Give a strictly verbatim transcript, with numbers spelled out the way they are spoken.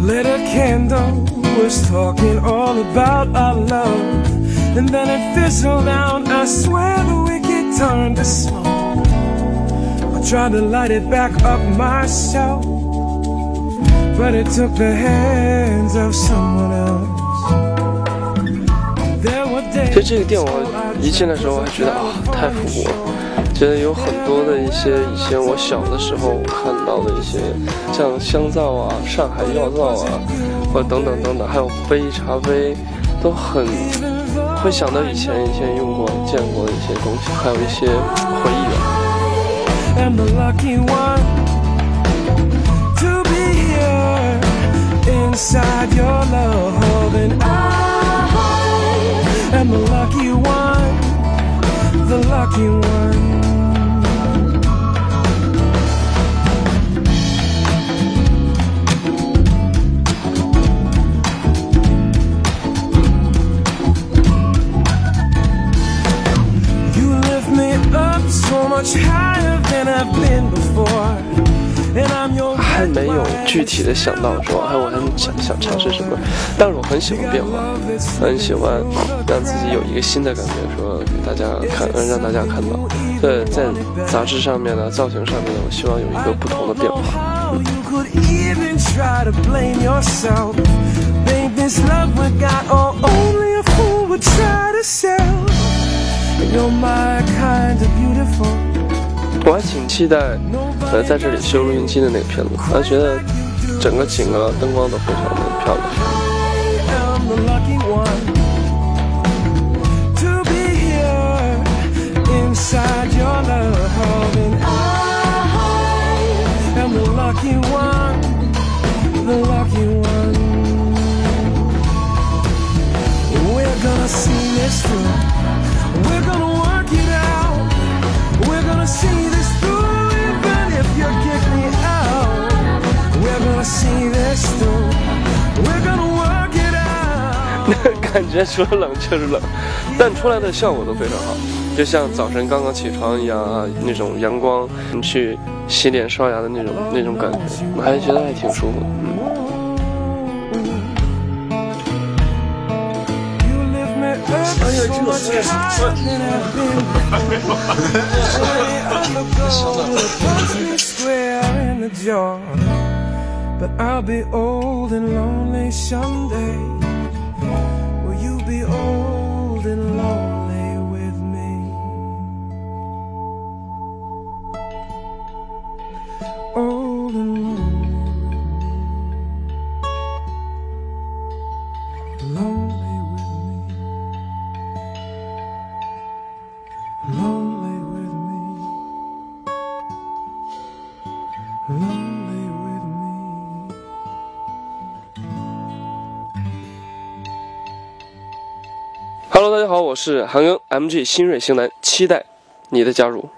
Lit a candle, was talking all about our love, and then it fizzled out. I swear the wicked turned to smoke. I tried to light it back up myself, but it took the hands of someone else. 其实这个店我一进来的时候我还觉得啊、哦、太复古了，觉得有很多的一些以前我小的时候看到的一些像香皂啊、上海药皂啊，或者等等等等，还有杯茶杯，都很会想到以前以前用过见过的一些东西，还有一些回忆吧。I'm the lucky one, the lucky one. You lift me up so much higher than I've been before.还没有具体的想到说，哎，我很想想尝试什么，但是我很喜欢变化，很喜欢让自己有一个新的感觉，说给大家看，让大家看到。对，在杂志上面呢，造型上面呢，我希望有一个不同的变化。嗯。我还挺期待，呃，在这里修录音机的那个片子，我觉得整个景啊、灯光都非常的漂亮。 See this through, even if you kick me out. We're gonna see this through. We're gonna work it out. 感觉除了冷就是冷，但出来的效果都非常好，就像早晨刚刚起床一样啊，那种阳光，你去洗脸刷牙的那种那种感觉，我还觉得还挺舒服的。嗯。 哎呀，这个是 But I'll be old and lonely someday. Will you be old and lonely with me? Old and lonely with me. Lonely with me. Lonely with me. Lonely with me. Hello， 大家好，我是韩庚 M G 新锐型男，期待你的加入。